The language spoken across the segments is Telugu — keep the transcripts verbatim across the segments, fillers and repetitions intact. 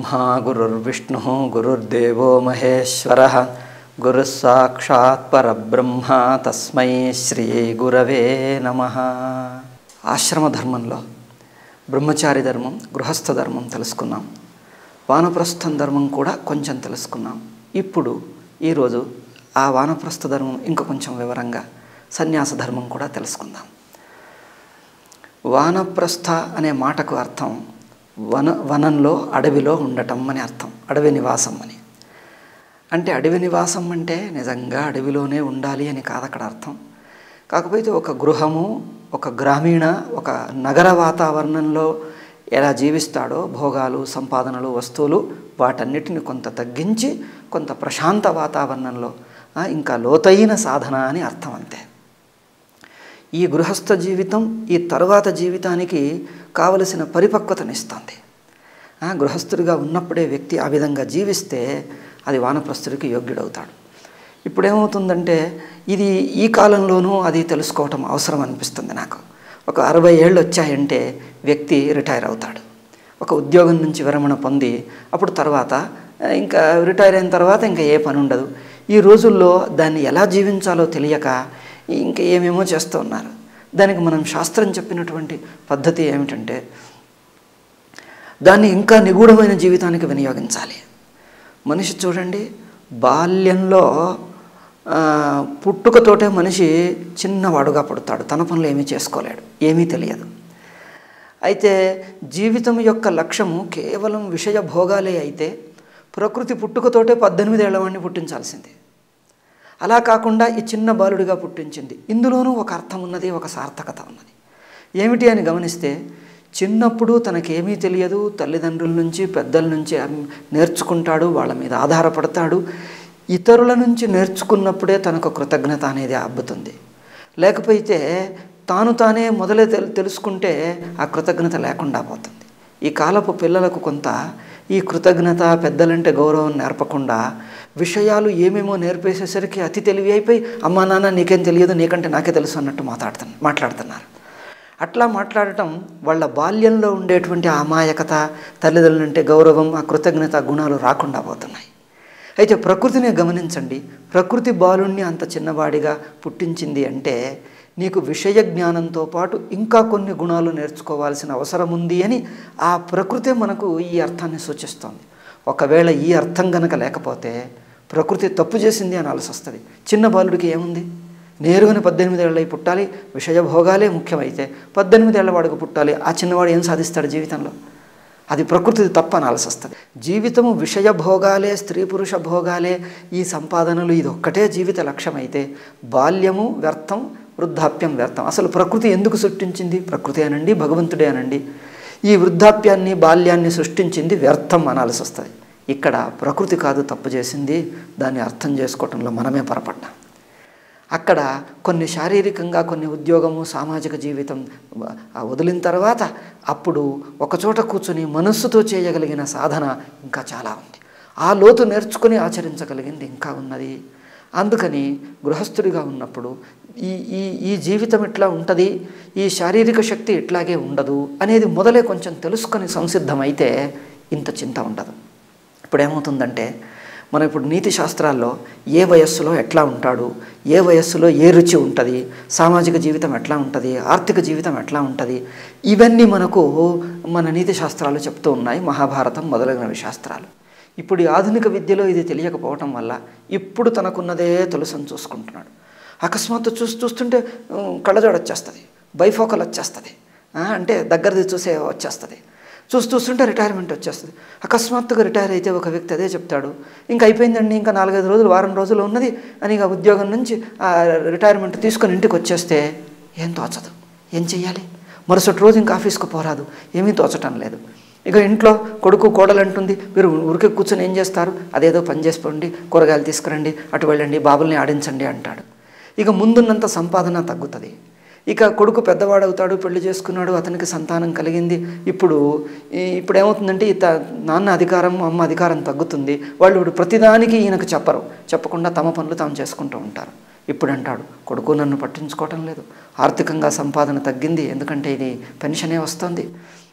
గురుర్బ్రహ్మా గురుర్విష్ణుః గురుర్దేవో మహేశ్వరః గురుః సాక్షాత్ పరబ్రహ్మ తస్మై శ్రీ గురవే నమః. ఆశ్రమ ధర్మంలో బ్రహ్మచారి ధర్మం, గృహస్థ ధర్మం తెలుసుకున్నాం. వానప్రస్థం ధర్మం కూడా కొంచెం తెలుసుకున్నాం. ఇప్పుడు ఈరోజు ఆ వానప్రస్థ ధర్మం ఇంకా కొంచెం వివరంగా సన్యాస ధర్మం కూడా తెలుసుకుందాం. వానప్రస్థ అనే మాటకు అర్థం వన వనంలో అడవిలో ఉండటం అని అర్థం. అడవి నివాసం అని అంటే అడవి నివాసం అంటే నిజంగా అడవిలోనే ఉండాలి అని కాదు అక్కడ అర్థం. కాకపోతే ఒక గృహము, ఒక గ్రామీణ, ఒక నగర వాతావరణంలో ఎలా జీవిస్తాడో భోగాలు, సంపాదనలు, వస్తువులు వాటన్నిటిని కొంత తగ్గించి కొంత ప్రశాంత వాతావరణంలో ఇంకా లోతైన సాధన అని అర్థం అంతే. ఈ గృహస్థ జీవితం ఈ తరువాత జీవితానికి కావలసిన పరిపక్వతనిస్తుంది. గృహస్థుడిగా ఉన్నప్పుడే వ్యక్తి ఆ విధంగా జీవిస్తే అది వానప్రస్థుడికి యోగ్యుడవుతాడు. ఇప్పుడేమవుతుందంటే ఇది ఈ కాలంలోనూ అది తెలుసుకోవటం అవసరం అనిపిస్తుంది నాకు. ఒక అరవై ఏళ్ళు వచ్చాయంటే వ్యక్తి రిటైర్ అవుతాడు. ఒక ఉద్యోగం నుంచి విరమణ పొంది అప్పుడు తర్వాత ఇంకా రిటైర్ అయిన తర్వాత ఇంకా ఏ పని ఉండదు. ఈ రోజుల్లో దాన్ని ఎలా జీవించాలో తెలియక ఇంకా ఏమేమో చేస్తూ ఉన్నారు. దానికి మనం శాస్త్రం చెప్పినటువంటి పద్ధతి ఏమిటంటే దాన్ని ఇంకా నిగూఢమైన జీవితానికి వినియోగించాలి. మనిషి చూడండి, బాల్యంలో పుట్టుకతోటే మనిషి చిన్నవాడుగా పుడతాడు. తన పనులు ఏమీ చేసుకోలేడు, ఏమీ తెలియదు. అయితే జీవితం యొక్క లక్ష్యము కేవలం విషయ భోగాలే అయితే ప్రకృతి పుట్టుకతోటే పద్దెనిమిది ఏళ్ల వాడిని పుట్టించాల్సింది. అలా కాకుండా ఈ చిన్న బాలుడిగా పుట్టించింది. ఇందులోనూ ఒక అర్థం ఉన్నది, ఒక సార్థకత ఉన్నది. ఏమిటి అని గమనిస్తే చిన్నప్పుడు తనకేమీ తెలియదు, తల్లిదండ్రుల నుంచి పెద్దల నుంచి నేర్చుకుంటాడు, వాళ్ళ మీద ఆధారపడతాడు. ఇతరుల నుంచి నేర్చుకున్నప్పుడే తనకు కృతజ్ఞత అనేది అబ్బుతుంది. లేకపోతే తాను తానే మొదలే తెలు తెలుసుకుంటే ఆ కృతజ్ఞత లేకుండా పోతుంది. ఈ కాలపు పిల్లలకు కొంత ఈ కృతజ్ఞత, పెద్దలంటే గౌరవం నేర్పకుండా విషయాలు ఏమేమో నేర్పేసేసరికి అతి తెలివి అయిపోయి అమ్మా నాన్న నీకేం తెలియదు, నీకంటే నాకే తెలుసు అన్నట్టు మాట్లాడుతు మాట్లాడుతున్నారు. అట్లా మాట్లాడటం వాళ్ళ బాల్యంలో ఉండేటువంటి అమాయకత, తల్లిదండ్రులంటే గౌరవం, ఆ కృతజ్ఞత గుణాలు రాకుండా పోతున్నాయి. అయితే ప్రకృతిని గమనించండి. ప్రకృతి బాలుణ్ణి అంత చిన్నవాడిగా పుట్టించింది అంటే నీకు విషయ జ్ఞానంతో పాటు ఇంకా కొన్ని గుణాలు నేర్చుకోవాల్సిన అవసరం ఉంది అని ఆ ప్రకృతే మనకు ఈ అర్థాన్ని సూచిస్తోంది. ఒకవేళ ఈ అర్థం గనక లేకపోతే ప్రకృతి తప్పు చేసింది అనాల్సి వస్తుంది. చిన్న బాలుడికి ఏముంది, నేరుగానే పద్దెనిమిది ఏళ్ళై పుట్టాలి, విషయ భోగాలే ముఖ్యమైతే పద్దెనిమిది ఏళ్ల వాడికి పుట్టాలి. ఆ చిన్నవాడు ఏం సాధిస్తాడు జీవితంలో? అది ప్రకృతి తప్పు అనాల్సి వస్తుంది. జీవితము విషయ భోగాలే, స్త్రీ పురుష భోగాలే, ఈ సంపాదనలు ఇది ఒక్కటే జీవిత లక్ష్యమైతే బాల్యము వ్యర్థం, వృద్ధాప్యం వ్యర్థం. అసలు ప్రకృతి ఎందుకు సృష్టించింది? ప్రకృతి అనండి, భగవంతుడే అనండి. ఈ వృద్ధాప్యాన్ని, బాల్యాన్ని సృష్టించింది వ్యర్థం అనాల్సి వస్తుంది. ఇక్కడ ప్రకృతి కాదు తప్పు చేసింది, దాన్ని అర్థం చేసుకోవటంలో మనమే పొరపడ్డాం. అక్కడ కొన్ని శారీరకంగా, కొన్ని ఉద్యోగము, సామాజిక జీవితం వదిలిన తర్వాత అప్పుడు ఒకచోట కూర్చొని మనస్సుతో చేయగలిగిన సాధన ఇంకా చాలా ఉంది. ఆ లోతు నేర్చుకుని ఆచరించగలిగింది ఇంకా ఉన్నది. అందుకని గృహస్థుడిగా ఉన్నప్పుడు ఈ ఈ ఈ జీవితం ఇట్లా ఉంటుంది, ఈ శారీరక శక్తి ఇట్లాగే ఉండదు అనేది మొదలే కొంచెం తెలుసుకొని సంసిద్ధమైతే ఇంత చింత ఉండదు. ఇప్పుడు ఏమవుతుందంటే మనం ఇప్పుడు నీతి శాస్త్రాల్లో ఏ వయస్సులో ఎట్లా ఉంటాడు, ఏ వయస్సులో ఏ రుచి ఉంటుంది, సామాజిక జీవితం ఎట్లా ఉంటుంది, ఆర్థిక జీవితం ఎట్లా ఉంటుంది, ఇవన్నీ మనకు మన నీతి శాస్త్రాలు చెప్తూ ఉన్నాయి. మహాభారతం మొదలైనవి శాస్త్రాలు. ఇప్పుడు ఈ ఆధునిక విద్యలో ఇది తెలియకపోవటం వల్ల ఇప్పుడు తనకున్నదే తెలుసని చూసుకుంటున్నాడు. అకస్మాత్తు చూసి చూస్తుంటే కళ్ళజోడు వచ్చేస్తుంది, బైఫోకల్ వచ్చేస్తుంది, అంటే దగ్గరది చూసే వచ్చేస్తుంది. చూసి చూస్తుంటే రిటైర్మెంట్ వచ్చేస్తుంది. అకస్మాత్తుగా రిటైర్ అయితే ఒక వ్యక్తి అదే చెప్తాడు, ఇంకా అయిపోయిందండి, ఇంకా నాలుగైదు రోజులు, వారం రోజులు ఉన్నది అని ఇక ఉద్యోగం నుంచి ఆ రిటైర్మెంట్ తీసుకొని ఇంటికి వచ్చేస్తే ఏం తోచదు, ఏం చెయ్యాలి? మరుసటి రోజు ఇంకా ఆఫీస్కి పోరాదు, ఏమీ తోచటం లేదు. ఇక ఇంట్లో కొడుకు కోడలు అంటుంది, మీరు ఊరికే కూర్చొని ఏం చేస్తారు, అదేదో పని చేసుకోండి, కూరగాయలు తీసుకురండి, అటు వెళ్ళండి, బాబుల్ని ఆడించండి అంటాడు. ఇక ముందున్నంత సంపాదన తగ్గుతుంది. ఇక కొడుకు పెద్దవాడవుతాడు, పెళ్లి చేసుకున్నాడు, అతనికి సంతానం కలిగింది. ఇప్పుడు ఇప్పుడు ఏమవుతుందంటే ఈ త నాన్న అధికారం, అమ్మ అధికారం తగ్గుతుంది. వాళ్ళు ఇప్పుడు ప్రతిదానికి ఈయనకు చెప్పరు, చెప్పకుండా తమ పనులు తాము చేసుకుంటూ ఉంటారు. ఇప్పుడు అంటాడు, కొడుకు నన్ను పట్టించుకోవటం లేదు, ఆర్థికంగా సంపాదన తగ్గింది, ఎందుకంటే ఇది పెన్షనే వస్తుంది,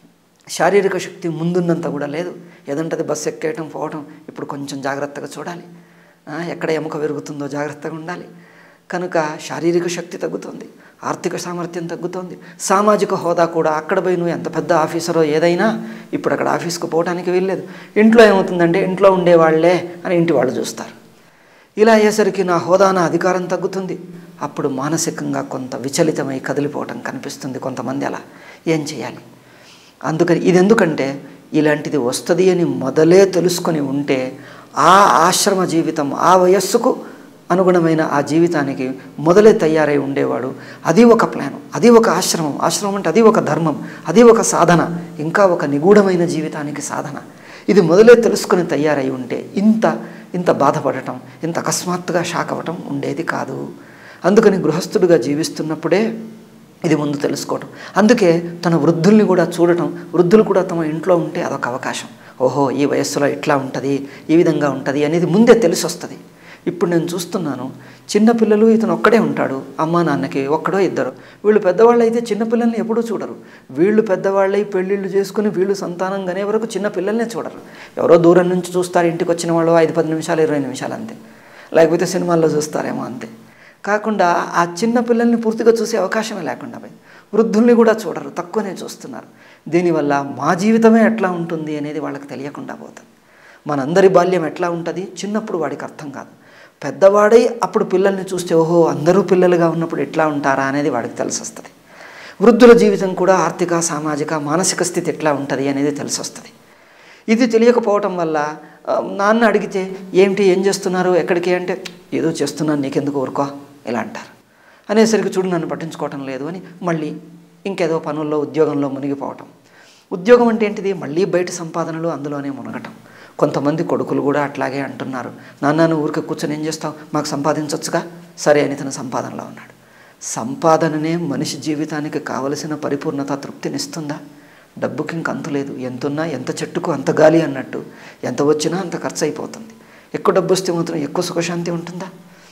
శారీరక శక్తి ముందున్నంత కూడా లేదు. ఏదంటే బస్సు ఎక్కేయటం పోవటం ఇప్పుడు కొంచెం జాగ్రత్తగా చూడాలి, ఎక్కడ ఎముక పెరుగుతుందో జాగ్రత్తగా ఉండాలి. కనుక శారీరక శక్తి తగ్గుతుంది, ఆర్థిక సామర్థ్యం తగ్గుతుంది, సామాజిక హోదా కూడా. అక్కడ పోయి నువ్వు ఎంత పెద్ద ఆఫీసరో ఏదైనా ఇప్పుడు అక్కడ ఆఫీస్కు పోవడానికి వీల్లేదు. ఇంట్లో ఏమవుతుందంటే ఇంట్లో ఉండేవాళ్లే అని ఇంటి వాళ్ళు చూస్తారు. ఇలా అయ్యేసరికి నా హోదా నా అధికారం తగ్గుతుంది. అప్పుడు మానసికంగా కొంత విచలితమై కదిలిపోవటం కనిపిస్తుంది కొంతమంది. అలా ఏం చేయాలి? అందుకని ఇది ఎందుకంటే ఇలాంటిది వస్తుంది అని మొదలే తెలుసుకొని ఉంటే ఆ ఆశ్రమ జీవితం, ఆ వయస్సుకు అనుగుణమైన ఆ జీవితానికి మొదలే తయారై ఉండేవాడు. అది ఒక ప్లాను, అది ఒక ఆశ్రమం. ఆశ్రమం అంటే అది ఒక ధర్మం, అది ఒక సాధన, ఇంకా ఒక నిగూఢమైన జీవితానికి సాధన. ఇది మొదలే తెలుసుకొని తయారై ఉంటే ఇంత ఇంత బాధపడటం, ఇంత అకస్మాత్తుగా షాక్ అవ్వటం ఉండేది కాదు. అందుకని గృహస్థుడిగా జీవిస్తున్నప్పుడే ఇది ముందు తెలుసుకోవటం. అందుకే తన వృద్ధుల్ని కూడా చూడటం, వృద్ధులు కూడా తమ ఇంట్లో ఉంటే అదొక అవకాశం. ఓహో ఈ వయస్సులో ఇట్లా ఉంటుంది, ఈ విధంగా ఉంటుంది అనేది ముందే తెలిసి వస్తుంది. ఇప్పుడు నేను చూస్తున్నాను చిన్నపిల్లలు, ఇతను ఒక్కడే ఉంటాడు, అమ్మా నాన్నకి ఒక్కడో ఇద్దరు. వీళ్ళు పెద్దవాళ్ళు అయితే చిన్నపిల్లల్ని ఎప్పుడూ చూడరు. వీళ్ళు పెద్దవాళ్ళై పెళ్ళిళ్ళు చేసుకుని వీళ్ళు సంతానం కనే వరకు చిన్నపిల్లల్నే చూడరు. ఎవరో దూరం నుంచి చూస్తారు, ఇంటికి వచ్చిన వాళ్ళు ఐదు పది నిమిషాలు ఇరవై నిమిషాలు అంతే, లేకపోతే సినిమాల్లో చూస్తారేమో అంతే. కాకుండా ఆ చిన్న పిల్లల్ని పూర్తిగా చూసే అవకాశమే లేకుండా పోయింది. వృద్ధుల్ని కూడా చూడరు, తక్కువనే చూస్తున్నారు. దీనివల్ల మా జీవితమే ఎట్లా ఉంటుంది అనేది వాళ్ళకి తెలియకుండా పోతుంది. మనందరి బాల్యం ఎట్లా ఉంటుంది చిన్నప్పుడు వాడికి అర్థం కాదు. పెద్దవాడై అప్పుడు పిల్లల్ని చూస్తే ఓహో అందరూ పిల్లలుగా ఉన్నప్పుడు ఎట్లా ఉంటారా అనేది వాడికి తెలిసి వస్తుంది. వృద్ధుల జీవితం కూడా ఆర్థిక, సామాజిక, మానసిక స్థితి ఎట్లా ఉంటుంది అనేది తెలిసి వస్తుంది. ఇది తెలియకపోవటం వల్ల నాన్న అడిగితే ఏమిటి ఏం చేస్తున్నారు ఎక్కడికి అంటే ఏదో చేస్తున్నాను నీకెందుకు ఊరుకో ఇలా అంటారు. అనేసరికి చూడు నన్ను పట్టించుకోవటం లేదు అని మళ్ళీ ఇంకేదో పనుల్లో ఉద్యోగంలో మునిగిపోవటం. ఉద్యోగం అంటే ఏంటిది? మళ్ళీ బయట సంపాదనలు అందులోనే మునగటం. కొంతమంది కొడుకులు కూడా అట్లాగే అంటున్నారు, నాన్న నువ్వు ఊరికే కూర్చొని ఏం చేస్తావు, మాకు సంపాదించవచ్చుగా. సరే అని తన సంపాదనలో ఉన్నాడు. సంపాదననే మనిషి జీవితానికి కావలసిన పరిపూర్ణత, తృప్తినిస్తుందా? డబ్బుకి ఇంక అంతు లేదు. ఎంతున్నా ఎంత చెట్టుకు అంత గాలి అన్నట్టు ఎంత వచ్చినా అంత ఖర్చు అయిపోతుంది. ఎక్కువ డబ్బు వస్తే మాత్రం ఎక్కువ సుఖశాంతి ఉంటుందా?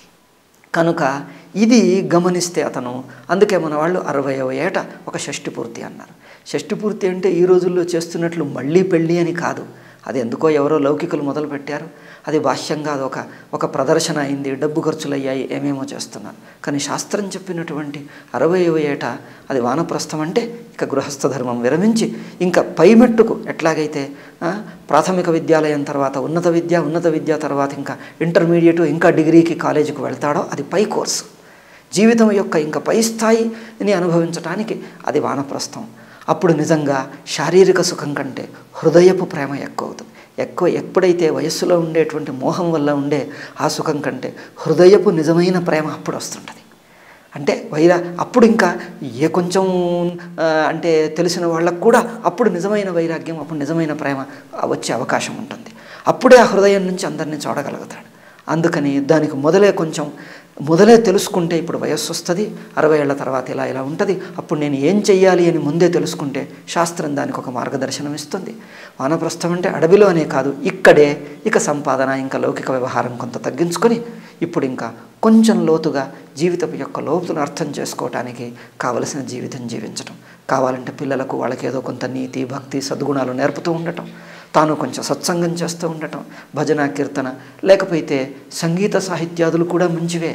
కనుక ఇది గమనిస్తే అతను, అందుకే మన వాళ్ళు అరవైవ ఏట ఒక షష్ఠి పూర్తి అన్నారు. షష్ఠి పూర్తి అంటే ఈ రోజుల్లో చేస్తున్నట్లు మళ్ళీ పెళ్ళి అని కాదు. అది ఎందుకో ఎవరో లౌకికులు మొదలుపెట్టారు. అది బాహ్యంగా అదొక ఒక ప్రదర్శన అయింది, డబ్బు ఖర్చులు అయ్యాయి, ఏమేమో చేస్తున్నారు. కానీ శాస్త్రం చెప్పినటువంటి అరవైవ ఏట అది వానప్రస్థం అంటే ఇక గృహస్థ ధర్మం విరమించి ఇంకా పైమెట్టుకు ఎట్లాగైతే ప్రాథమిక విద్యాలయం తర్వాత ఉన్నత విద్య, ఉన్నత విద్య తర్వాత ఇంకా ఇంటర్మీడియట్, ఇంకా డిగ్రీకి కాలేజీకి వెళ్తాడో అది పై కోర్సు. జీవితం యొక్క ఇంకా పై స్థాయిని అనుభవించడానికి అది వానప్రస్థం. అప్పుడు నిజంగా శారీరక సుఖం కంటే హృదయపు ప్రేమ ఎక్కువ అవుతుంది. ఎక్కువ ఎప్పుడైతే వయస్సులో ఉండేటువంటి మోహం వల్ల ఉండే ఆ సుఖం కంటే హృదయపు నిజమైన ప్రేమ అప్పుడు వస్తుంటుంది. అంటే వైరా అప్పుడు ఇంకా ఏ కొంచెం అంటే తెలిసిన వాళ్ళకు కూడా అప్పుడు నిజమైన వైరాగ్యం, అప్పుడు నిజమైన ప్రేమ వచ్చే అవకాశం ఉంటుంది. అప్పుడే ఆ హృదయం నుంచి అందరినీ చూడగలుగుతాడు. అందుకని దానికి మొదలే కొంచెం మొదలే తెలుసుకుంటే ఇప్పుడు వయస్సు వస్తుంది, అరవై ఏళ్ల తర్వాత ఇలా ఇలా ఉంటుంది, అప్పుడు నేను ఏం చెయ్యాలి అని ముందే తెలుసుకుంటే శాస్త్రం దానికి ఒక మార్గదర్శనం ఇస్తుంది. వానప్రస్థం అంటే అడవిలోనే కాదు, ఇక్కడే ఇక సంపాదన, ఇంకా లౌకిక వ్యవహారం కొంత తగ్గించుకొని ఇప్పుడు ఇంకా కొంచెం లోతుగా జీవితం యొక్క లోతును అర్థం చేసుకోవటానికి కావలసిన జీవితం జీవించటం. కావాలంటే పిల్లలకు వాళ్ళకి ఏదో కొంత నీతి, భక్తి, సద్గుణాలు నేర్పుతూ ఉండటం, తాను కొంచెం సత్సంగం చేస్తూ ఉండటం, భజన, కీర్తన, లేకపోతే సంగీత సాహిత్యాదులు కూడా మంచివే.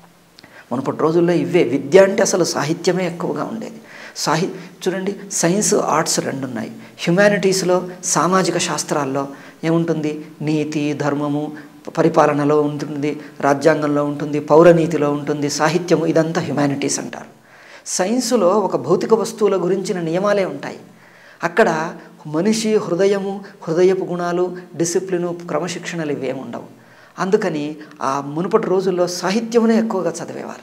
మునుపటి రోజుల్లో ఇవే విద్య అంటే అసలు సాహిత్యమే ఎక్కువగా ఉండేది. సాహి చూడండి సైన్స్, ఆర్ట్స్ రెండు ఉన్నాయి. హ్యుమానిటీస్లో, సామాజిక శాస్త్రాల్లో ఏముంటుంది? నీతి, ధర్మము, పరిపాలనలో ఉంటుంది, రాజ్యాంగంలో ఉంటుంది, పౌరనీతిలో ఉంటుంది, సాహిత్యము, ఇదంతా హ్యుమానిటీస్ అంటారు. సైన్సులో ఒక భౌతిక వస్తువుల గురించిన నియమాలే ఉంటాయి. అక్కడ మనిషి హృదయము, హృదయపు గుణాలు, డిసిప్లిను, క్రమశిక్షణలు ఇవేమి ఉండవు. అందుకని ఆ మునుపటి రోజుల్లో సాహిత్యమునే ఎక్కువగా చదివేవారు.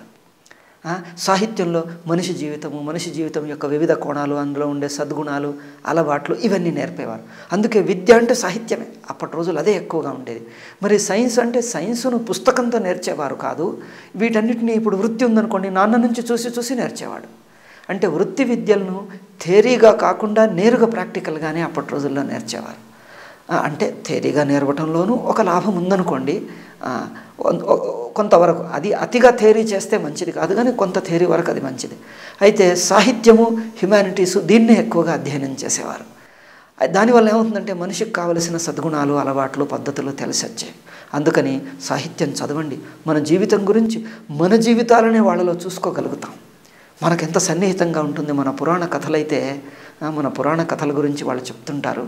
సాహిత్యంలో మనిషి జీవితము, మనిషి జీవితం యొక్క వివిధ కోణాలు, అందులో ఉండే సద్గుణాలు, అలవాట్లు ఇవన్నీ నేర్పేవారు. అందుకే విద్య అంటే సాహిత్యమే, అప్పటి రోజులు అదే ఎక్కువగా ఉండేది. మరి సైన్స్ అంటే సైన్సును పుస్తకంతో నేర్చేవారు కాదు. వీటన్నిటినీ ఇప్పుడు వృత్తి ఉందనుకోండి, నాన్న నుంచి చూసి చూసి నేర్చేవాడు. అంటే వృత్తి విద్యలను థియరీగా కాకుండా నేరుగా ప్రాక్టికల్గానే అప్పటి రోజుల్లో నేర్చేవారు. అంటే థియరీగా నేర్వటంలోనూ ఒక లాభం ఉందనుకోండి, కొంతవరకు. అది అతిగా థియరీ చేస్తే మంచిది కాదు, కానీ కొంత థియరీ వరకు అది మంచిది. అయితే సాహిత్యము, హ్యుమానిటీసు దీన్నే ఎక్కువగా అధ్యయనం చేసేవారు. దానివల్ల ఏమవుతుందంటే మనిషికి కావలసిన సద్గుణాలు, అలవాట్లు, పద్ధతులు తెలిసి వచ్చాయి. అందుకని సాహిత్యం చదవండి. మన జీవితం గురించి మన జీవితాలనే వాళ్ళలో చూసుకోగలుగుతాం. మనకెంత సన్నిహితంగా ఉంటుంది. మన పురాణ కథలైతే మన పురాణ కథల గురించి వాళ్ళు చెప్తుంటారు.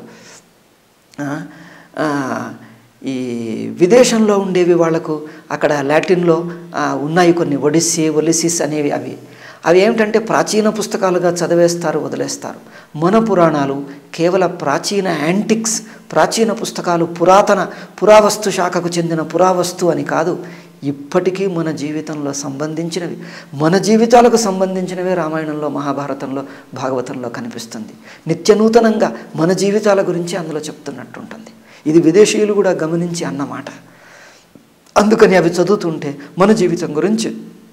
ఈ విదేశంలో ఉండేవి వాళ్ళకు అక్కడ లాటిన్లో ఉన్నాయి కొన్ని, ఒడిస్సీ ఒలిసిస్ అనేవి. అవి అవి ఏమిటంటే ప్రాచీన పుస్తకాలుగా చదివేస్తారు, వదిలేస్తారు. మన పురాణాలు కేవల ప్రాచీన యాంటిక్స్, ప్రాచీన పుస్తకాలు, పురాతన పురావస్తు శాఖకు చెందిన పురావస్తు అని కాదు, ఇప్పటికీ మన జీవితంలో సంబంధించినవి, మన జీవితాలకు సంబంధించినవే రామాయణంలో, మహాభారతంలో, భాగవతంలో కనిపిస్తుంది. నిత్యనూతనంగా మన జీవితాల గురించి అందులో చెప్తున్నట్టుంటుంది. ఇది విదేశీయులు కూడా గమనించి అన్నమాట. అందుకని అవి చదువుతుంటే మన జీవితం గురించి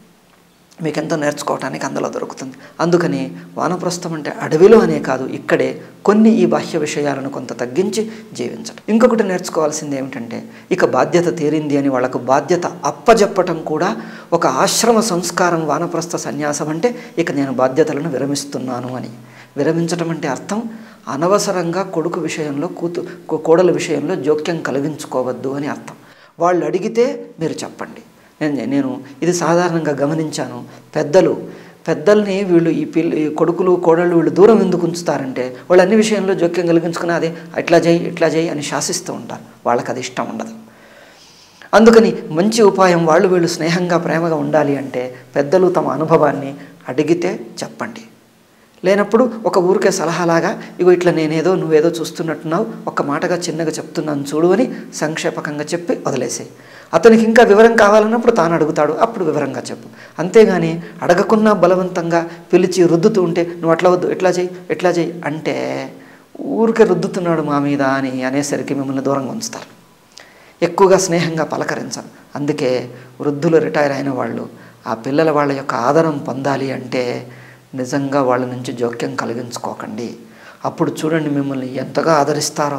మీకు ఎంతో నేర్చుకోవటానికి అందులో దొరుకుతుంది. అందుకని వానప్రస్థం అంటే అడవిలో అనే కాదు, ఇక్కడే కొన్ని ఈ బాహ్య విషయాలను కొంత తగ్గించి జీవించడం. ఇంకొకటి నేర్చుకోవాల్సింది ఏమిటంటే, ఇక బాధ్యత తీరింది అని వాళ్ళకు బాధ్యత అప్పజెప్పటం కూడా ఒక ఆశ్రమ సంస్కారం. వానప్రస్థ సన్యాసం అంటే ఇక నేను బాధ్యతలను విరమిస్తున్నాను అని. విరమించటం అంటే అర్థం అనవసరంగా కొడుకు విషయంలో, కూతు కోడల విషయంలో జోక్యం కలిగించుకోవద్దు అని అర్థం. వాళ్ళు అడిగితే మీరు చెప్పండి. నేను నేను ఇది సాధారణంగా గమనించాను. పెద్దలు పెద్దల్ని వీళ్ళు ఈ పిల్ల కొడుకులు కోడళ్ళు వీళ్ళు దూరం ఎందుకు ఉంచుతారంటే, వాళ్ళు అన్ని విషయంలో జోక్యం కలిగించుకుని అదే ఇట్లా చేయి ఇట్లా చేయి అని శాసిస్తూ ఉంటారు. వాళ్ళకి అది ఇష్టం ఉండదు. అందుకని మంచి ఉపాయం, వాళ్ళు వీళ్ళు స్నేహంగా ప్రేమగా ఉండాలి అంటే పెద్దలు తమ అనుభవాన్ని అడిగితే చెప్పండి. లేనప్పుడు ఒక ఊరికే సలహాలాగా, ఇగో ఇట్లా నేనేదో నువ్వేదో చూస్తున్నట్టున్నావు, ఒక్క మాటగా చిన్నగా చెప్తున్నాను చూడు అని సంక్షేపకంగా చెప్పి వదిలేసాయి. అతనికి ఇంకా వివరం కావాలన్నప్పుడు తాను అడుగుతాడు, అప్పుడు వివరంగా చెప్పు. అంతేగాని అడగకున్నా బలవంతంగా పిలిచి రుద్దుతూ ఉంటే నువ్వు అట్లా వద్దు, ఎట్లా చేయి ఎట్లా చేయి అంటే ఊరికే రుద్దుతున్నాడు మా మీద అని అనేసరికి మిమ్మల్ని దూరంగా ఉంచుతారు. ఎక్కువగా స్నేహంగా పలకరించాలి. అందుకే వృద్ధులు, రిటైర్ అయిన వాళ్ళు ఆ పిల్లల వాళ్ళ యొక్క ఆదరం పొందాలి అంటే నిజంగా వాళ్ళ నుంచి జోక్యం కలిగించుకోకండి. అప్పుడు చూడండి మిమ్మల్ని ఎంతగా ఆదరిస్తారో.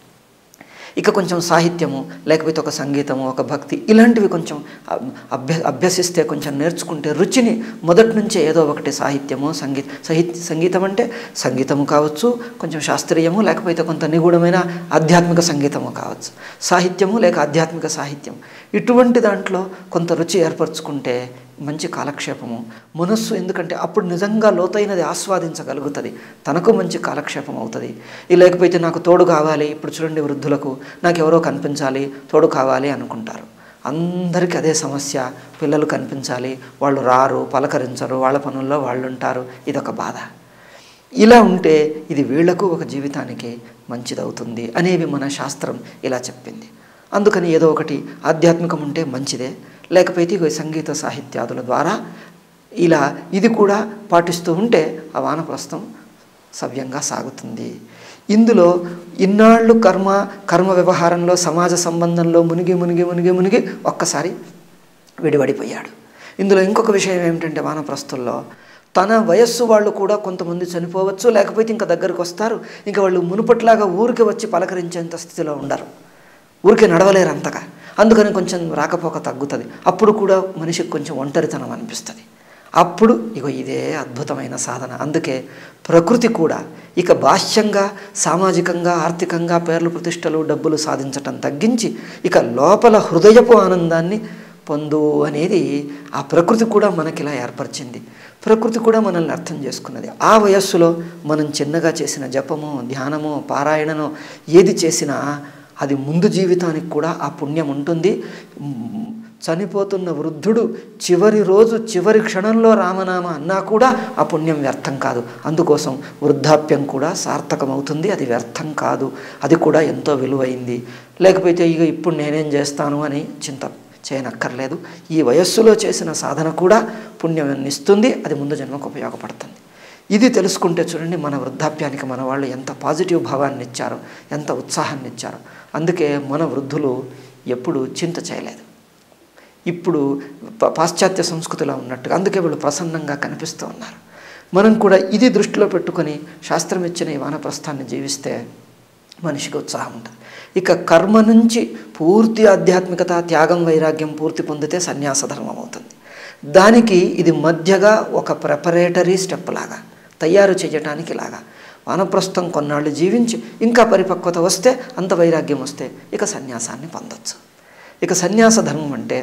ఇక కొంచెం సాహిత్యము, లేకపోతే ఒక సంగీతము, ఒక భక్తి, ఇలాంటివి కొంచెం అభ్య అభ్యసిస్తే కొంచెం నేర్చుకుంటే రుచిని మొదటి నుంచే ఏదో ఒకటి సాహిత్యము, సంగీత సాహిత్య సంగీతం అంటే సంగీతము కావచ్చు, కొంచెం శాస్త్రీయము, లేకపోతే కొంత నిగూఢమైన ఆధ్యాత్మిక సంగీతము కావచ్చు, సాహిత్యము లేక ఆధ్యాత్మిక సాహిత్యం, ఇటువంటి దాంట్లో కొంత రుచి ఏర్పరచుకుంటే మంచి కాలక్షేపము మనస్సు. ఎందుకంటే అప్పుడు నిజంగా లోతైనది ఆస్వాదించగలుగుతుంది, తనకు మంచి కాలక్షేపం అవుతుంది. ఇది లేకపోతే నాకు తోడు కావాలి, ఇప్పుడు చూడండి వృద్ధులకు నాకు ఎవరో కనిపించాలి, తోడు కావాలి అనుకుంటారు. అందరికీ అదే సమస్య. పిల్లలు కనిపించాలి, వాళ్ళు రారు, పలకరించరు, వాళ్ళ పనుల్లో వాళ్ళు ఉంటారు, ఇదొక బాధ. ఇలా ఉంటే ఇది వీళ్లకు ఒక జీవితానికి మంచిదవుతుంది అనేవి మన శాస్త్రం ఇలా చెప్పింది. అందుకని ఏదో ఒకటి ఆధ్యాత్మికం ఉంటే మంచిదే, లేకపోతే ఇక సంగీత సాహిత్యాదుల ద్వారా ఇలా ఇది కూడా పాటిస్తూ ఉంటే ఆ వానప్రస్థం సవ్యంగా సాగుతుంది. ఇందులో ఇన్నాళ్ళు కర్మ కర్మ వ్యవహారంలో, సమాజ సంబంధంలో మునిగి మునిగి మునిగి మునిగి ఒక్కసారి విడివడిపోయాడు. ఇందులో ఇంకొక విషయం ఏమిటంటే, వానప్రస్థుల్లో తన వయస్సు వాళ్ళు కూడా కొంతమంది చనిపోవచ్చు, లేకపోతే ఇంకా దగ్గరకు వస్తారు. ఇంకా వాళ్ళు మునుపట్లాగా ఊరికి వచ్చి పలకరించేంత స్థితిలో ఉండరు, ఊరికే నడవలేరు అంతగా. అందుకని కొంచెం రాకపోక తగ్గుతుంది. అప్పుడు కూడా మనిషికి కొంచెం ఒంటరితనం అనిపిస్తుంది. అప్పుడు ఇగో ఇదే అద్భుతమైన సాధన. అందుకే ప్రకృతి కూడా ఇక బాహ్యంగా, సామాజికంగా, ఆర్థికంగా పేర్లు, ప్రతిష్టలు, డబ్బులు సాధించటం తగ్గించి ఇక లోపల హృదయపు ఆనందాన్ని పొందు అనేది ఆ ప్రకృతి కూడా మనకి ఇలా ఏర్పరిచింది. ప్రకృతి కూడా మనల్ని అర్థం చేసుకున్నది. ఆ వయస్సులో మనం చిన్నగా చేసిన జపము, ధ్యానము, పారాయణను ఏది చేసినా అది ముందు జీవితానికి కూడా ఆ పుణ్యం ఉంటుంది. చనిపోతున్న వృద్ధుడు చివరి రోజు చివరి క్షణంలో రామనామ అన్నా కూడా ఆ పుణ్యం వ్యర్థం కాదు. అందుకోసం వృద్ధాప్యం కూడా సార్థకమవుతుంది, అది వ్యర్థం కాదు, అది కూడా ఎంతో విలువైంది. లేకపోతే ఇక ఇప్పుడు నేనేం చేస్తాను అని చింత చేయనక్కర్లేదు. ఈ వయస్సులో చేసిన సాధన కూడా పుణ్యాన్ని ఇస్తుంది, అది ముందు జన్మకు ఉపయోగపడుతుంది. ఇది తెలుసుకుంటే చూడండి మన వృద్ధాప్యానికి మన వాళ్ళు ఎంత పాజిటివ్ భావాన్ని ఇచ్చారో, ఎంత ఉత్సాహాన్ని ఇచ్చారో. అందుకే మన వృద్ధులు ఎప్పుడు చింత చేయలేదు. ఇప్పుడు పాశ్చాత్య సంస్కృతిలో ఉన్నట్టుగా అందుకే వీళ్ళు ప్రసన్నంగా కనిపిస్తూ ఉన్నారు. మనం కూడా ఇది దృష్టిలో పెట్టుకొని శాస్త్రం ఇచ్చిన ఈ వానప్రస్థాన్ని జీవిస్తే మనిషికి ఉత్సాహం ఉంటుంది. ఇక కర్మ నుంచి పూర్తి ఆధ్యాత్మికత, త్యాగం, వైరాగ్యం పూర్తి పొందితే సన్యాస ధర్మం అవుతుంది. దానికి ఇది మధ్యగా ఒక ప్రిపరేటరీ స్టెప్ లాగా, తయారు చేయటానికి లాగా. వానప్రస్థం కొన్నాళ్ళు జీవించి ఇంకా పరిపక్వత వస్తే, అంత వైరాగ్యం వస్తే ఇక సన్యాసాన్ని పొందొచ్చు. ఇక సన్యాస ధర్మం అంటే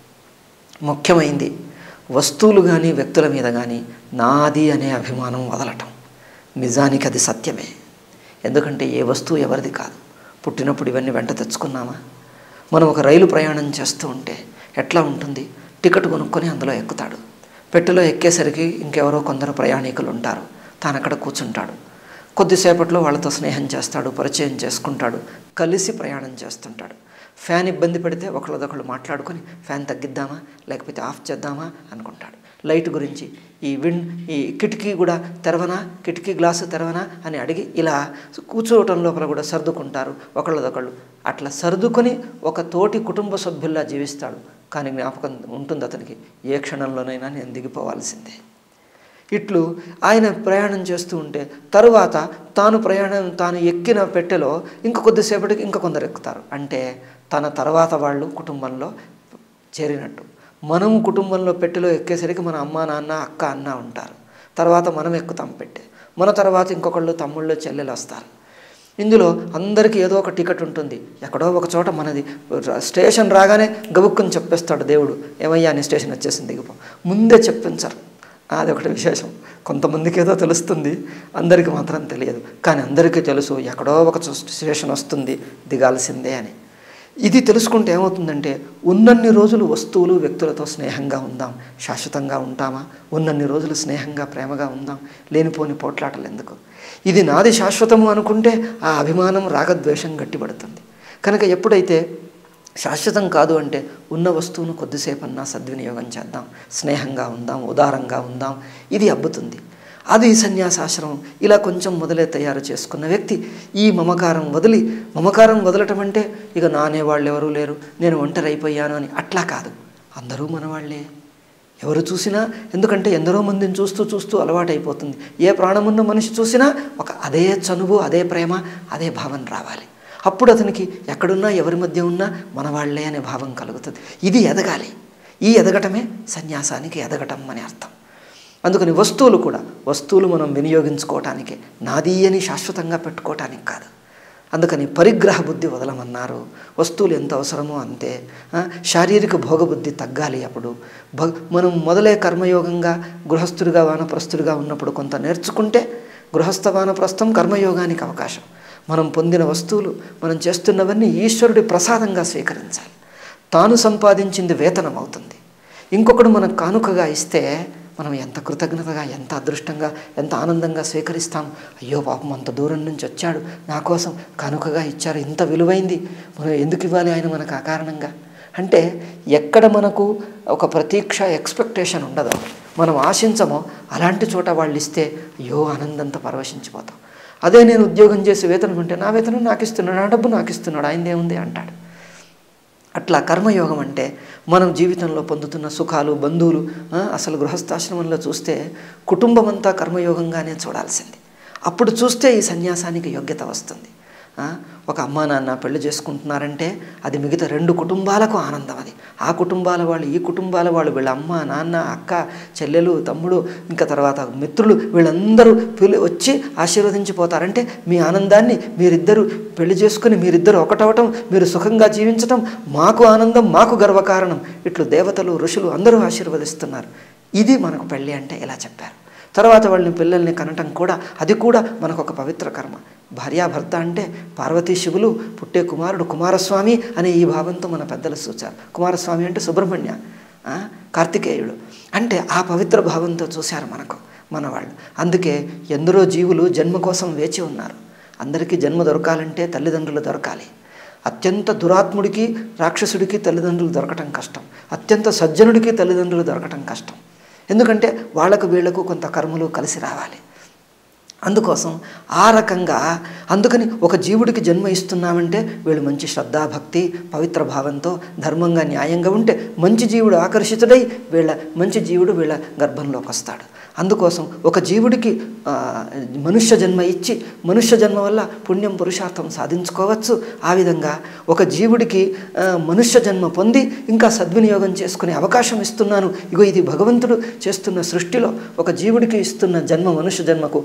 ముఖ్యమైంది వస్తువులు కానీ వ్యక్తుల మీద కానీ నాది అనే అభిమానం వదలటం. నిజానికి అది సత్యమే. ఎందుకంటే ఏ వస్తువు ఎవరిది కాదు. పుట్టినప్పుడు ఇవన్నీ వెంట తెచ్చుకున్నామా? మనం ఒక రైలు ప్రయాణం చేస్తూ ఉంటే ఎట్లా ఉంటుంది? టికెట్ కొనుక్కొని అందులో ఎక్కుతాడు. పెట్టెలో ఎక్కేసరికి ఇంకెవరో కొందరు ప్రయాణికులు ఉంటారు. తాను అక్కడ కూర్చుంటాడు. కొద్దిసేపట్లో వాళ్ళతో స్నేహం చేస్తాడు, పరిచయం చేసుకుంటాడు, కలిసి ప్రయాణం చేస్తుంటాడు. ఫ్యాన్ ఇబ్బంది పెడితే ఒకళ్ళదొకళ్ళు మాట్లాడుకొని ఫ్యాన్ తగ్గిద్దామా లేకపోతే ఆఫ్ చేద్దామా అనుకుంటాడు. లైట్ గురించి ఈ విండ్ ఈ కిటికీ కూడా తెరవనా, కిటికీ గ్లాసు తెరవనా అని అడిగి ఇలా కూర్చోవటం లోపల కూడా సర్దుకుంటారు ఒకళ్ళదొకళ్ళు. అట్లా సర్దుకొని ఒక తోటి కుటుంబ సభ్యుల్లా జీవిస్తాడు. కానీ జ్ఞాపకం ఉంటుంది అతనికి, ఏ క్షణంలోనైనా నేను దిగిపోవాల్సిందే. ఇట్లు ఆయన ప్రయాణం చేస్తూ ఉంటే తరువాత తాను ప్రయాణం తాను ఎక్కిన పెట్టెలో ఇంక కొద్దిసేపటికి ఇంకా కొందరు ఎక్కుతారు. అంటే తన తర్వాత వాళ్ళు కుటుంబంలో చేరినట్టు. మనం కుటుంబంలో పెట్టెలో ఎక్కేసరికి మన అమ్మ నాన్న అక్క అన్న ఉంటారు. తర్వాత మనం ఎక్కుతాం పెట్టె. మన తర్వాత ఇంకొకళ్ళు తమ్ముళ్ళు చెల్లెలు వస్తారు. ఇందులో అందరికీ ఏదో ఒక టికెట్ ఉంటుంది. ఎక్కడో ఒక చోట మనది స్టేషన్ రాగానే గబుక్కుని చెప్పేస్తాడు దేవుడు, ఏమయ్యా నీ స్టేషన్ వచ్చేసింది దిగిపో. ముందే చెప్పించరు. అది ఒకటి విశేషం. కొంతమందికి ఏదో తెలుస్తుంది, అందరికీ మాత్రం తెలియదు. కానీ అందరికీ తెలుసు ఎక్కడో ఒక స్టేషన్ వస్తుంది, దిగాల్సిందే అని. ఇది తెలుసుకుంటే ఏమవుతుందంటే ఉన్నన్ని రోజులు వస్తువులు వ్యక్తులతో స్నేహంగా ఉందాం. శాశ్వతంగా ఉంటామా? ఉన్నన్ని రోజులు స్నేహంగా ప్రేమగా ఉందాం. లేనిపోని పోట్లాటలు ఎందుకు? ఇది నాది శాశ్వతము అనుకుంటే ఆ అభిమానం రాగద్వేషం గట్టిపడుతుంది. కనుక ఎప్పుడైతే శాశ్వతం కాదు అంటే ఉన్న వస్తువును కొద్దిసేపన్నా సద్వినియోగం చేద్దాం, స్నేహంగా ఉందాం, ఉదారంగా ఉందాం, ఇది అబ్బుతుంది. అది సన్యాసాశ్రమం. ఇలా కొంచెం మొదలే తయారు చేసుకున్న వ్యక్తి ఈ మమకారం వదిలి, మమకారం వదలటం అంటే ఇక నానే వాళ్ళు ఎవరూ లేరు, నేను ఒంటరి అయిపోయాను అని అట్లా కాదు. అందరూ మనవాళ్లే, ఎవరు చూసినా. ఎందుకంటే ఎందరో మందిని చూస్తూ చూస్తూ అలవాటైపోతుంది. ఏ ప్రాణమున్న మనిషి చూసినా ఒక అదే చనువు, అదే ప్రేమ, అదే భావన రావాలి. అప్పుడు అతనికి ఎక్కడున్నా ఎవరి మధ్య ఉన్నా మనవాళ్లే అనే భావం కలుగుతుంది. ఇది ఎదగాలి. ఈ ఎదగటమే సన్యాసానికి ఎదగటం అని అర్థం. అందుకని వస్తువులు కూడా, వస్తువులు మనం వినియోగించుకోవటానికే, నాదీ అని శాశ్వతంగా పెట్టుకోవటానికి కాదు. అందుకని పరిగ్రహ బుద్ధి వదలమన్నారు. వస్తువులు ఎంత అవసరమో అంతే. శారీరక భోగబుద్ధి తగ్గాలి. అప్పుడు భ మనం మొదలే కర్మయోగంగా గృహస్థుడిగా వానప్రస్థుడిగా ఉన్నప్పుడు కొంత నేర్చుకుంటే గృహస్థ వానప్రస్థం కర్మయోగానికి అవకాశం. మనం పొందిన వస్తువులు, మనం చేస్తున్నవన్నీ ఈశ్వరుడి ప్రసాదంగా స్వీకరించాలి. తాను సంపాదించింది వేతనం అవుతుంది. ఇంకొకడు మనకు కానుకగా ఇస్తే మనం ఎంత కృతజ్ఞతగా, ఎంత అదృష్టంగా, ఎంత ఆనందంగా స్వీకరిస్తాం. అయ్యో పాపం అంత దూరం నుంచి వచ్చాడు, నా కోసం కానుకగా ఇచ్చారు, ఇంత విలువైంది, మనం ఎందుకు ఇవ్వాలి ఆయన మనకు అకారణంగా? అంటే ఎక్కడ మనకు ఒక ప్రతీక్ష ఎక్స్పెక్టేషన్ ఉండదో, మనం ఆశించమో అలాంటి చోట వాళ్ళు ఇస్తే అయ్యో ఆనందంతో పరవశించిపోతాం. అదే నేను ఉద్యోగం చేసి వేతనం అంటే నా వేతనం నాకు ఇస్తున్నాడు, నా డబ్బు నాకు ఇస్తున్నాడు, ఆయనదేముంది అంటాడు. అట్లా కర్మయోగం అంటే మనం జీవితంలో పొందుతున్న సుఖాలు, బంధువులు, అసలు గృహస్థాశ్రమంలో చూస్తే కుటుంబం అంతా కర్మయోగంగానే చూడాల్సింది. అప్పుడు చూస్తే ఈ సన్యాసానికి యోగ్యత వస్తుంది. ఒక అమ్మా నాన్న పెళ్లి చేసుకుంటున్నారంటే అది మిగతా రెండు కుటుంబాలకు ఆనందం. అది ఆ కుటుంబాల వాళ్ళు, ఈ కుటుంబాల వాళ్ళు, వీళ్ళ అమ్మ నాన్న అక్క చెల్లెలు తమ్ముడు ఇంకా తర్వాత మిత్రులు వీళ్ళందరూ పిలి వచ్చి ఆశీర్వదించిపోతారంటే మీ ఆనందాన్ని మీరిద్దరూ పెళ్లి చేసుకుని మీరిద్దరు ఒకటవటం, మీరు సుఖంగా జీవించటం మాకు ఆనందం, మాకు గర్వకారణం. ఇట్లు దేవతలు ఋషులు అందరూ ఆశీర్వదిస్తున్నారు. ఇది మనకు పెళ్ళి అంటే ఇలా చెప్పారు. తర్వాత వాళ్ళని పిల్లల్ని కనటం కూడా, అది కూడా మనకు ఒక పవిత్ర కర్మ. భార్యాభర్త అంటే పార్వతీ శివులు, పుట్టే కుమారుడు కుమారస్వామి అనే ఈ భావంతో మన పెద్దలు చూచారు. కుమారస్వామి అంటే సుబ్రహ్మణ్య, కార్తికేయుడు అంటే ఆ పవిత్ర భావంతో చూశారు మనకు మన వాళ్ళు. అందుకే ఎందరో జీవులు జన్మ కోసం వేచి ఉన్నారు. అందరికీ జన్మ దొరకాలంటే తల్లిదండ్రులు దొరకాలి. అత్యంత దురాత్ముడికి రాక్షసుడికి తల్లిదండ్రులు దొరకటం కష్టం. అత్యంత సజ్జనుడికి తల్లిదండ్రులు దొరకటం కష్టం. ఎందుకంటే వాళ్లకు వీళ్లకు కొంత కర్మలు కలిసి రావాలి. అందుకోసం ఆ రకంగా, అందుకని ఒక జీవుడికి జన్మ ఇస్తున్నామంటే వీళ్ళు మంచి శ్రద్ధాభక్తి పవిత్ర భావంతో ధర్మంగా న్యాయంగా ఉంటే మంచి జీవుడు ఆకర్షితుడై వీళ్ళ మంచి జీవుడు వీళ్ళ గర్భంలోకి వస్తాడు. అందుకోసం ఒక జీవుడికి మనుష్య జన్మ ఇచ్చి మనుష్య జన్మ వల్ల పుణ్యం పురుషార్థం సాధించుకోవచ్చు. ఆ విధంగా ఒక జీవుడికి మనుష్య జన్మ పొంది ఇంకా సద్వినియోగం చేసుకునే అవకాశం ఇస్తున్నాను. ఇగో ఇది భగవంతుడు చేస్తున్న సృష్టిలో ఒక జీవుడికి ఇస్తున్న జన్మ, మనుష్య జన్మకు నన్ను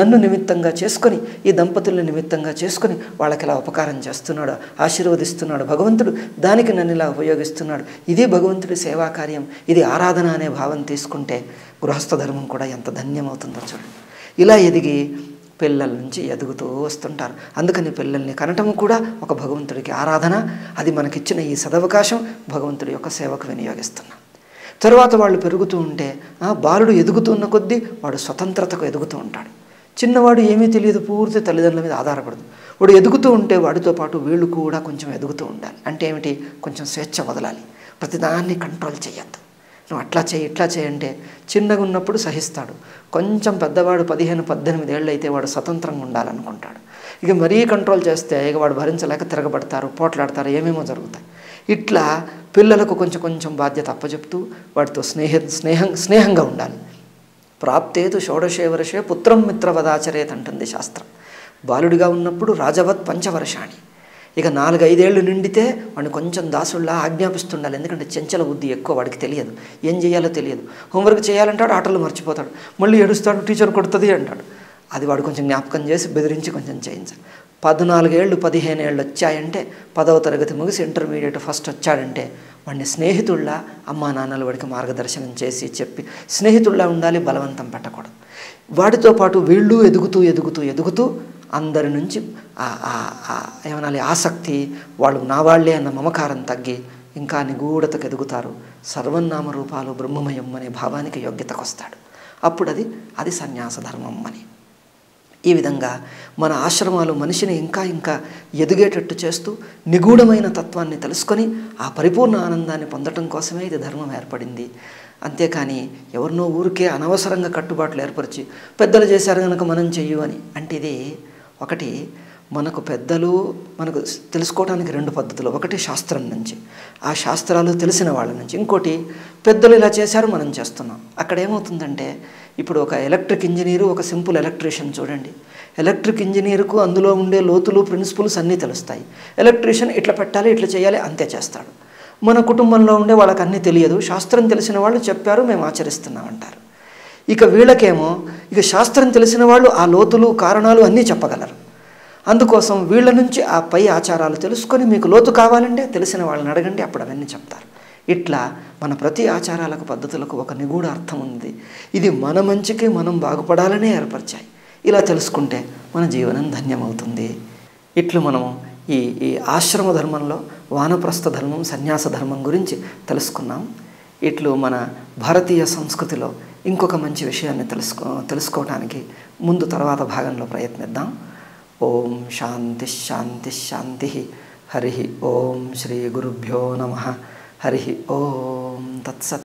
నన్ను నిమిత్తంగా చేసుకొని, ఈ దంపతుల్ని నిమిత్తంగా చేసుకొని వాళ్ళకి ఇలా ఉపకారం చేస్తున్నాడు, ఆశీర్వదిస్తున్నాడు భగవంతుడు, దానికి నన్ను ఇలా ఉపయోగిస్తున్నాడు, ఇది భగవంతుడి సేవా కార్యం, ఇది ఆరాధన అనే భావం తీసుకుంటే గృహస్థ ధర్మం కూడా ఎంత ధన్యమవుతుందో చూడండి. ఇలా ఎదిగి పిల్లల నుంచి ఎదుగుతూ వస్తుంటారు. అందుకని పిల్లల్ని కనటం కూడా ఒక భగవంతుడికి ఆరాధన. అది మనకిచ్చిన ఈ సదవకాశం భగవంతుడి యొక్క సేవకు వినియోగిస్తున్నాం. తరువాత వాళ్ళు పెరుగుతూ ఉంటే బాలుడు ఎదుగుతున్న కొద్దీ వాడు స్వతంత్రతకు ఎదుగుతూ ఉంటాడు. చిన్నవాడు ఏమీ తెలియదు, పూర్తి తల్లిదండ్రుల మీద ఆధారపడదు. వాడు ఎదుగుతూ ఉంటే వాడితో పాటు వీళ్ళు కూడా కొంచెం ఎదుగుతూ ఉండాలి. అంటే ఏమిటి? కొంచెం స్వేచ్ఛ వదలాలి, ప్రతిదాన్ని కంట్రోల్ చేయొద్దు. నువ్వు అట్లా చేయి ఇట్లా చేయంటే చిన్నగా ఉన్నప్పుడు సహిస్తాడు. కొంచెం పెద్దవాడు పదిహేను పద్దెనిమిది ఏళ్ళు అయితే వాడు స్వతంత్రంగా ఉండాలనుకుంటాడు. ఇక మరీ కంట్రోల్ చేస్తే ఇక వాడు భరించలేక తిరగబడతారు, పోట్లాడతారు, ఏమేమో జరుగుతాయి. ఇట్లా పిల్లలకు కొంచెం కొంచెం బాధ్యత అప్పచెప్తూ వాటితో స్నేహ స్నేహం స్నేహంగా ఉండాలి. ప్రాప్తేతు షోడశే వర్షే పుత్రం మిత్రవదాచరేత్ అంటుంది శాస్త్రం. బాలుడిగా ఉన్నప్పుడు రాజవత్ పంచవర్షాణి. ఇక నాలుగైదేళ్ళు నిండితే వాడిని కొంచెం దాసుల్లా ఆజ్ఞాపిస్తుండాలి. ఎందుకంటే చెంచల బుద్ధి ఎక్కువ, వాడికి తెలియదు, ఏం చేయాలో తెలియదు. హోంవర్క్ చేయాలంటాడు, ఆటలు మర్చిపోతాడు, మళ్ళీ ఏడుస్తాడు, టీచర్ కొడుతుంది అంటాడు. అది వాడు కొంచెం జ్ఞాపకం చేసి బెదిరించి కొంచెం చేయించాలి. పద్నాలుగేళ్ళు పదిహేను ఏళ్ళు వచ్చాయంటే, పదవ తరగతి ముగిసి ఇంటర్మీడియట్ ఫస్ట్ వచ్చాడంటే వాడిని స్నేహితుల్లా అమ్మా నాన్నలు వాడికి మార్గదర్శనం చేసి చెప్పి స్నేహితుల్లా ఉండాలి, బలవంతం పెట్టకూడదు. వాడితో పాటు వీళ్ళు ఎదుగుతూ ఎదుగుతూ ఎదుగుతూ అందరి నుంచి ఏమనాలి ఆసక్తి, వాళ్ళు నా వాళ్ళే అన్న మమకారం తగ్గి ఇంకా నిగూఢతకు ఎదుగుతారు. సర్వనామ రూపాలు బ్రహ్మమయం అనే భావానికి యోగ్యతకు వస్తాడు. అప్పుడు అది అది సన్యాస ధర్మం అని. ఈ విధంగా మన ఆశ్రమాలు మనిషిని ఇంకా ఇంకా ఎదిగేటట్టు చేస్తూ నిగూఢమైన తత్వాన్ని తెలుసుకొని ఆ పరిపూర్ణ ఆనందాన్ని పొందటం కోసమే ఇది ధర్మం ఏర్పడింది. అంతేకాని ఎవరినో ఊరికే అనవసరంగా కట్టుబాట్లు ఏర్పరిచి పెద్దలు చేశారు కనుక మనం చెయ్యు అని అంటే, ఇది ఒకటి మనకు పెద్దలు మనకు తెలుసుకోవడానికి రెండు పద్ధతులు. ఒకటి శాస్త్రం నుంచి, ఆ శాస్త్రాలు తెలిసిన వాళ్ళ నుంచి. ఇంకోటి పెద్దలు ఇలా చేశారు మనం చేస్తున్నాం. అక్కడ ఏమవుతుందంటే, ఇప్పుడు ఒక ఎలక్ట్రిక్ ఇంజనీరు ఒక సింపుల్ ఎలక్ట్రీషియన్ చూడండి. ఎలక్ట్రిక్ ఇంజనీరుకు అందులో ఉండే లోతులు ప్రిన్సిపల్స్ అన్నీ తెలుస్తాయి. ఎలక్ట్రీషియన్ ఇట్లా పెట్టాలి ఇట్లా చేయాలి అంతే చేస్తాడు. మన కుటుంబంలో ఉండే వాళ్ళకి అన్నీ తెలియదు, శాస్త్రం తెలిసిన వాళ్ళు చెప్పారు మేము ఆచరిస్తున్నాం అంటారు. ఇక వీళ్ళకేమో ఇక శాస్త్రం తెలిసిన వాళ్ళు ఆ లోతులు కారణాలు అన్నీ చెప్పగలరు. అందుకోసం వీళ్ళ నుంచి ఆ పై ఆచారాలు తెలుసుకొని మీకు లోతు కావాలంటే తెలిసిన వాళ్ళని అడగండి, అప్పుడు అవన్నీ చెప్తారు. ఇట్లా మన ప్రతి ఆచారాలకు పద్ధతులకు ఒక నిగూఢ అర్థం ఉంది. ఇది మన మంచికి మనం బాగుపడాలనే ఏర్పరిచాయి. ఇలా తెలుసుకుంటే మన జీవనం ధన్యమవుతుంది. ఇట్లు మనము ఈ ఈ ఆశ్రమ ధర్మంలో వానప్రస్థ ధర్మం, సన్యాస ధర్మం గురించి తెలుసుకున్నాం. ఇట్లు మన భారతీయ సంస్కృతిలో ఇంకొక మంచి విషయాన్ని తెలుసుకో తెలుసుకోవటానికి ముందు తర్వాత భాగంలో ప్రయత్నిద్దాం. ఓం శాంతి శాంతి శాంతి. హరి ఓం శ్రీ గురుభ్యో నమః. హరి ఓం తత్సత్.